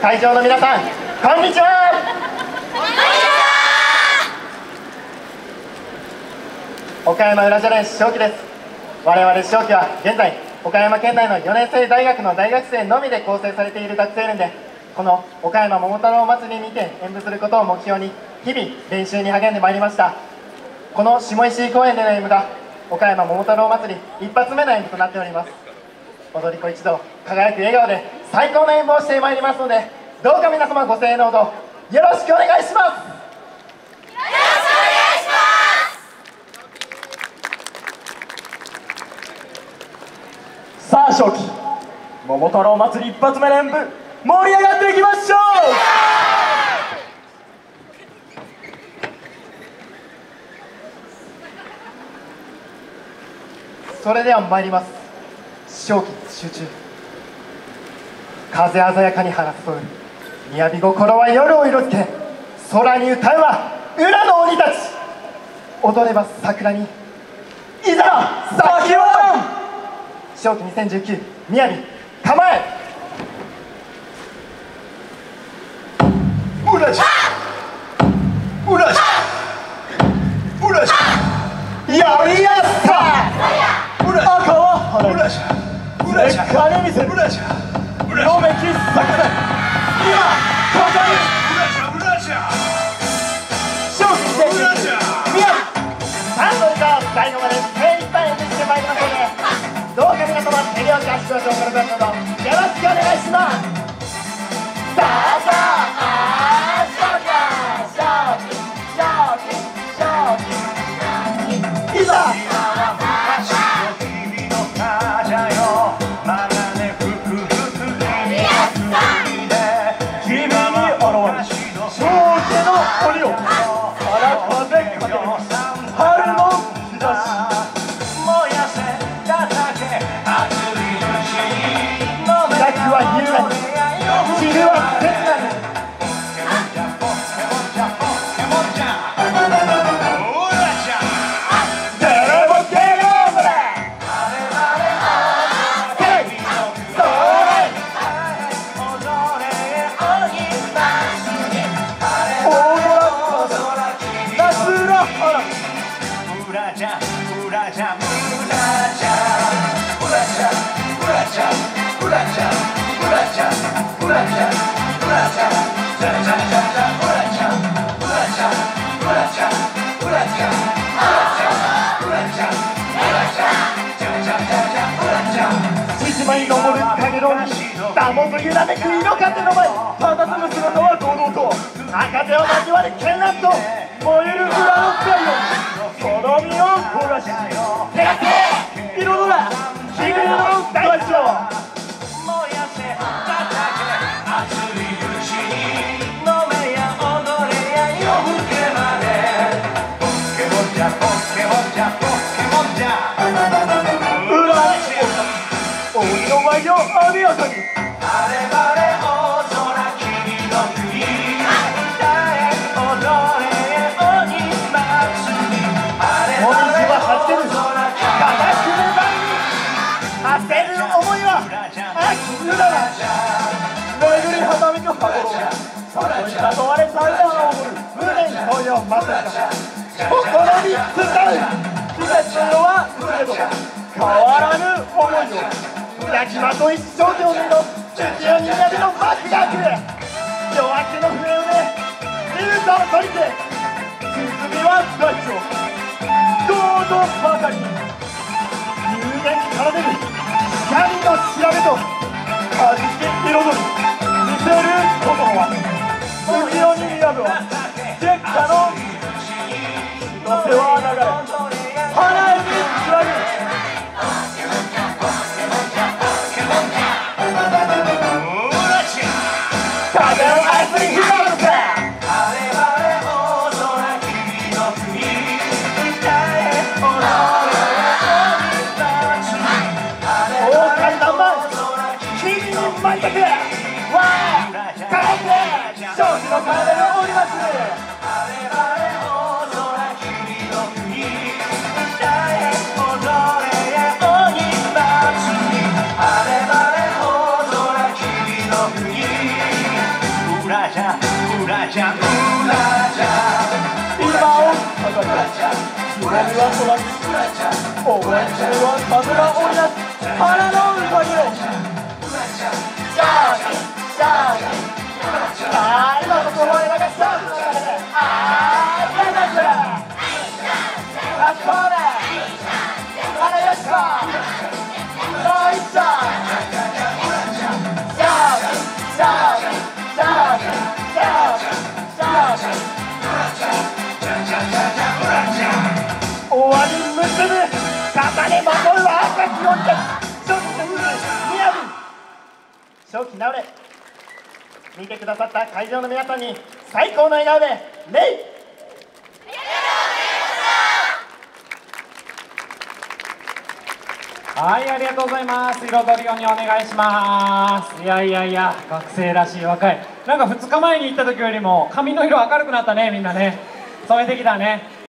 会場の皆さん、こんにちは。岡山浦女連正気です。我々正気は現在岡山県内の4年生大学の大学生のみで構成されている学生連で、この岡山桃太郎祭りにて演舞することを目標に日々練習に励んでまいりました。この下石井公園での演舞が岡山桃太郎祭り一発目の演舞となっております。踊り子一同輝く笑顔で最高の演舞をしてまいりますので、どうか皆様ご声援のほどよろしくお願いします。さあ正気、桃太郎祭り一発目の演舞盛り上がっていきましょう。それでは参ります。正気集中。風鮮やかに花そみやび心は夜を色づけ、空に歌うは浦の鬼たち。踊れば桜にいざ咲きは正気2019みやび構え。うらじゃうらじゃうらじゃやりやすさ赤は花うらじゃうらじゃ金見せうらじゃ色めき咲かない今ここにうらじゃ正気2019みやびサンドリカ最後まで精一杯演じてまいりますので、どうか皆様手拍子足腰を転がるなどよろしくお願いします。さあさあ正気いざ君に現れ正気の鬼を荒風かける春の日差しは優雅に昼は切なに獅子舞に登る影の鬼、ダモと揺らめく色風の前、佇む姿は堂々と赤手を交わり絢爛と燃える裏の深いよその身を焦がし手がけ彩ら日暮れの大地を鬼の舞をあでやかに大水は走る固くめばに焦る思いは秋うらら巡りはためく羽衣里に誘われサウナを踊る無念恋を待つか心に伝う季節のはれど変わらぬ思いを抱きまとい少女の月夜にやりの幕が来る夜明けの笛をね流座を取りて鼓は大地をどうぞばかり人間に奏でる光の調べと味気彩る見せる心は月夜にやぶは月下のの世話流れ花へにつなぐ終わり結ぶ重ね守る赤き女初期の海みやび初期直れ見てくださった会場の皆さんに最高の笑顔で礼。 はい、ありがとうございます。彩りをにお願いします。いやいやいや、学生らしい若い。なんか2日前に行った時よりも髪の色明るくなったね、みんなね。染めてきたね。